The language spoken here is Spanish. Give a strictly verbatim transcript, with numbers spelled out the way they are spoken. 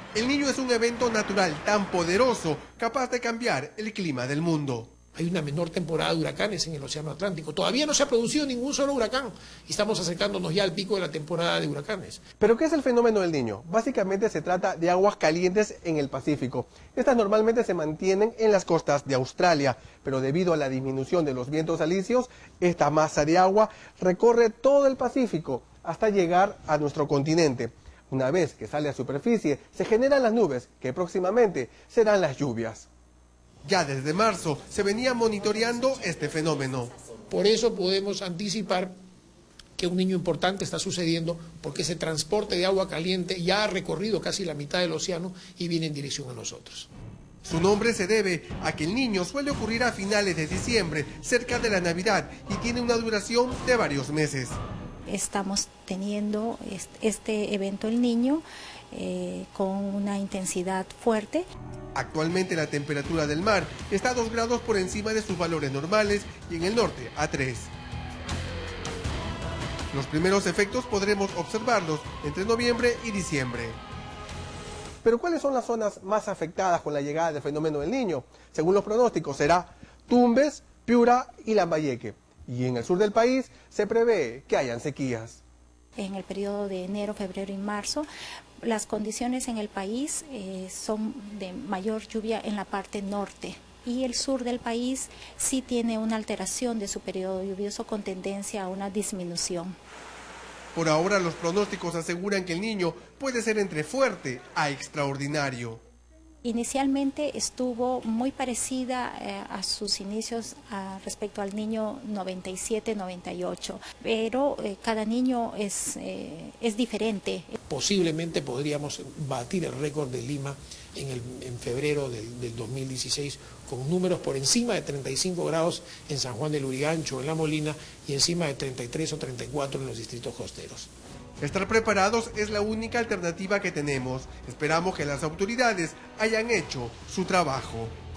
El Niño es un evento natural tan poderoso, capaz de cambiar el clima del mundo. Hay una menor temporada de huracanes en el Océano Atlántico. Todavía no se ha producido ningún solo huracán y estamos acercándonos ya al pico de la temporada de huracanes. ¿Pero qué es el fenómeno del Niño? Básicamente se trata de aguas calientes en el Pacífico. Estas normalmente se mantienen en las costas de Australia, pero debido a la disminución de los vientos alisios, esta masa de agua recorre todo el Pacífico hasta llegar a nuestro continente. Una vez que sale a superficie, se generan las nubes, que próximamente serán las lluvias. Ya desde marzo se venía monitoreando este fenómeno. Por eso podemos anticipar que un niño importante está sucediendo, porque ese transporte de agua caliente ya ha recorrido casi la mitad del océano y viene en dirección a nosotros. Su nombre se debe a que el Niño suele ocurrir a finales de diciembre, cerca de la Navidad, y tiene una duración de varios meses. Estamos teniendo este evento El Niño eh, con una intensidad fuerte. Actualmente la temperatura del mar está a dos grados por encima de sus valores normales y en el norte a tres. Los primeros efectos podremos observarlos entre noviembre y diciembre. Pero ¿cuáles son las zonas más afectadas con la llegada del fenómeno del Niño? Según los pronósticos será Tumbes, Piura y Lambayeque. Y en el sur del país se prevé que hayan sequías. En el periodo de enero, febrero y marzo, las condiciones en el país eh, son de mayor lluvia en la parte norte y el sur del país sí tiene una alteración de su periodo lluvioso con tendencia a una disminución. Por ahora los pronósticos aseguran que el Niño puede ser entre fuerte a extraordinario. Inicialmente estuvo muy parecida eh, a sus inicios a, respecto al Niño noventa y siete noventa y ocho, pero eh, cada niño es, eh, es diferente. Posiblemente podríamos batir el récord de Lima en, el, en febrero del, del dos mil dieciséis con números por encima de treinta y cinco grados en San Juan del Lurigancho, en La Molina, y encima de treinta y tres o treinta y cuatro en los distritos costeros. Estar preparados es la única alternativa que tenemos. Esperamos que las autoridades hayan hecho su trabajo.